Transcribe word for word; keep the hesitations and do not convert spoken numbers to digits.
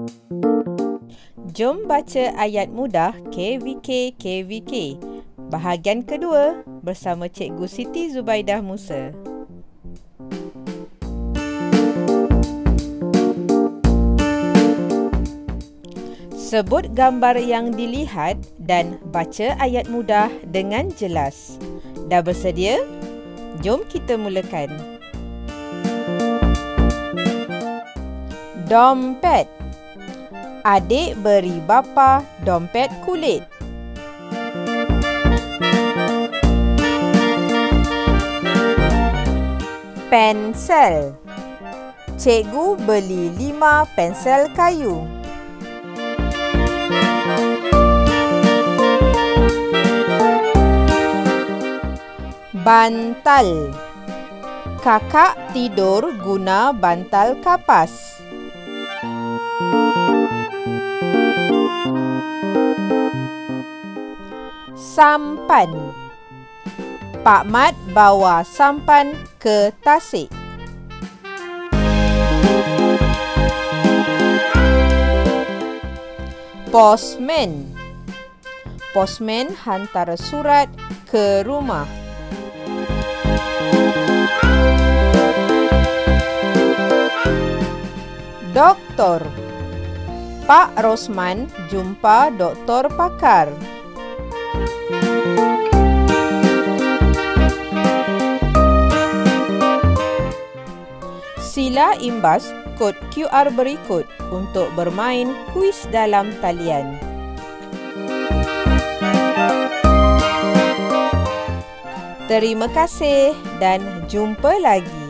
Jom baca ayat mudah K V K K V K. Bahagian kedua bersama Cikgu Siti Zubaidah Musa. Sebut gambar yang dilihat dan baca ayat mudah dengan jelas. Dah bersedia? Jom kita mulakan. Dompet. Adik beri bapa dompet kulit. Pensel. Cikgu beli lima pensel kayu. Bantal. Kakak tidur guna bantal kapas. Sampan. Pak Mat bawa sampan ke Tasik. Postman. Postman hantar surat ke rumah. Doktor. Pak Rosman jumpa doktor pakar. Sila imbas kod Q R berikut untuk bermain kuiz dalam talian. Terima kasih dan jumpa lagi.